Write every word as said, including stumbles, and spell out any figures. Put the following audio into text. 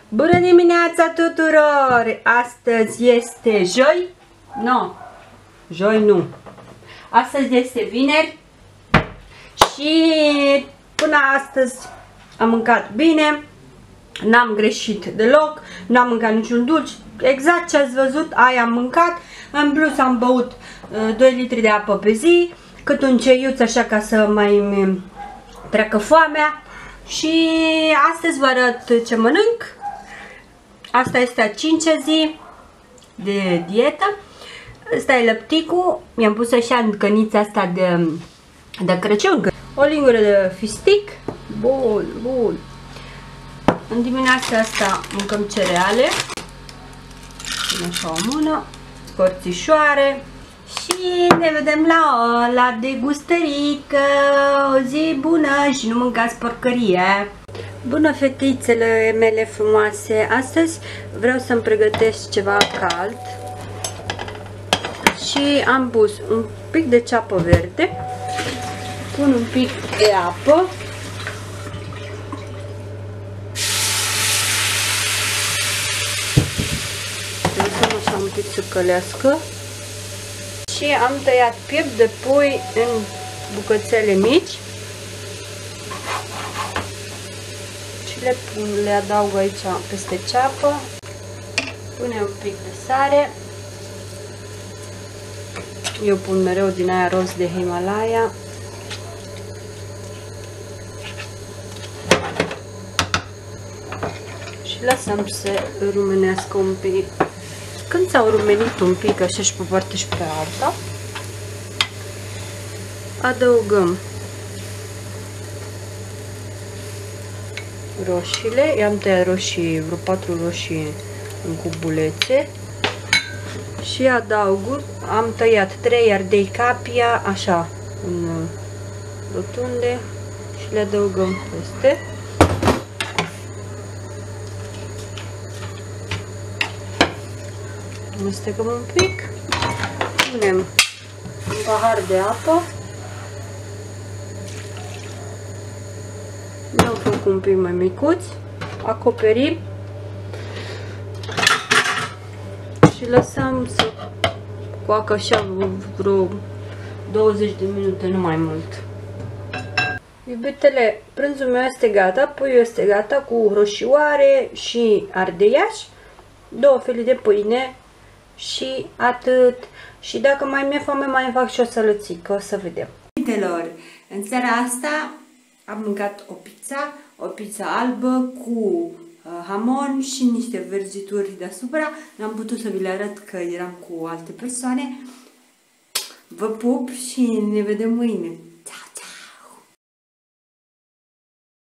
Bună dimineața tuturor! Astăzi este joi? Nu, joi nu. Astăzi este vineri și până astăzi am mâncat bine, n-am greșit deloc, n-am mâncat niciun dulce, exact ce ați văzut, aia am mâncat. În plus am băut uh, doi litri de apă pe zi, cât un ceiuț așa ca să mai treacă foamea. Și astăzi vă arăt ce mănânc. Asta este a cincea zi de dietă. Asta e lăpticul. Mi-am pus așa în cănița asta de, de Crăciun. O lingură de fistic. Bun, bun. În dimineața asta mâncăm cereale. Așa o mână. Scorțișoare. Și ne vedem la, la degustărică. O zi bună și nu mâncați porcărie. Bună, fetițele mele frumoase! Astăzi vreau să-mi pregătesc ceva cald și am pus un pic de ceapă verde, pun un pic de apă, lăsăm așa un pic să călească și am tăiat piept de pui în bucățele mici. Le, pun, le adaug aici peste ceapă, punem un pic de sare, eu pun mereu din aia roz de Himalaya, și lăsăm să rumenească un pic. Când s-au rumenit un pic așa și pe partea și pe alta, adăugăm roșiile. I-am tăiat roșii, vreo patru roșii în cubulețe și adaug, am tăiat trei ardei capia așa în rotunde și le adăugăm peste. Amestecăm un pic, punem un pahar de apă, dăm foc un pic mai micuț, acoperim și lăsăm să coacă așa vreo douăzeci de minute, nu mai mult. Iubitele, prânzul meu este gata, puiul este gata cu roșioare și ardeiaș, două felii de pâine și atât. Și dacă mai mi-e foame, mai fac și o sălățică, o să vedem. Iubitelor, în seara asta am mâncat o pizza, o pizza albă cu uh, hamon și niște verzituri deasupra. N-am putut să vi le arăt că eram cu alte persoane. Vă pup și ne vedem mâine.